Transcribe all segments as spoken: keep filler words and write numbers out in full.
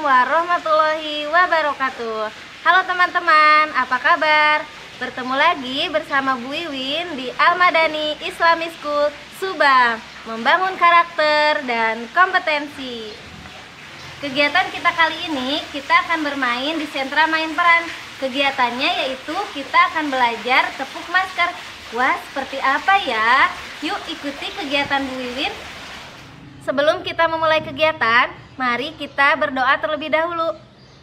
warahmatullahi wabarakatuh. Halo teman-teman, apa kabar? Bertemu lagi bersama Bu Wiwin di Al-Madani Islamic School Subang, membangun karakter dan kompetensi. Kegiatan kita kali ini, kita akan bermain di sentra main peran. Kegiatannya yaitu kita akan belajar tepuk masker. Wah, seperti apa ya? Yuk ikuti kegiatan Bu Wiwin. Sebelum kita memulai kegiatan, mari kita berdoa terlebih dahulu.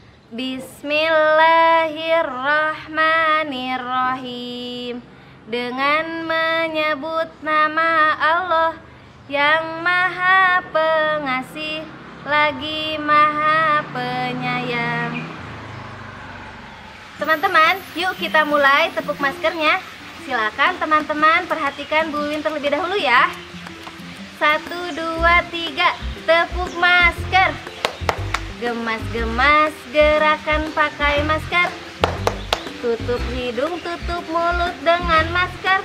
Bismillahirrahmanirrahim. Dengan menyebut nama Allah yang Maha Pengasih lagi Maha Penyayang. Teman-teman, yuk kita mulai tepuk maskernya. Silakan teman-teman perhatikan Bu Wiwin terlebih dahulu ya. Satu, dua, tiga, tepuk masker. Gemas-gemas gerakan pakai masker. Tutup hidung, tutup mulut dengan masker.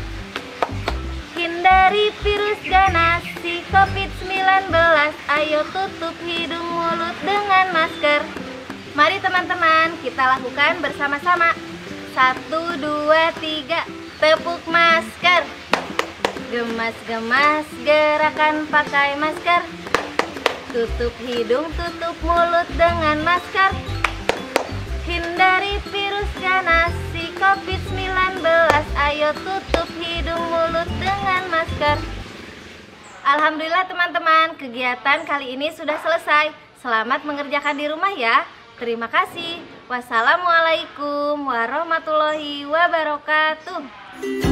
Hindari virus ganas si covid sembilan belas. Ayo tutup hidung mulut dengan masker. Mari teman-teman, kita lakukan bersama-sama. Satu, dua, tiga, tepuk masker. Gemas-gemas gerakan pakai masker. Tutup hidung, tutup mulut dengan masker. Hindari virus ganas si covid sembilan belas. Ayo tutup hidung mulut dengan masker. Alhamdulillah teman-teman, kegiatan kali ini sudah selesai. Selamat mengerjakan di rumah ya. Terima kasih. Wassalamualaikum warahmatullahi wabarakatuh.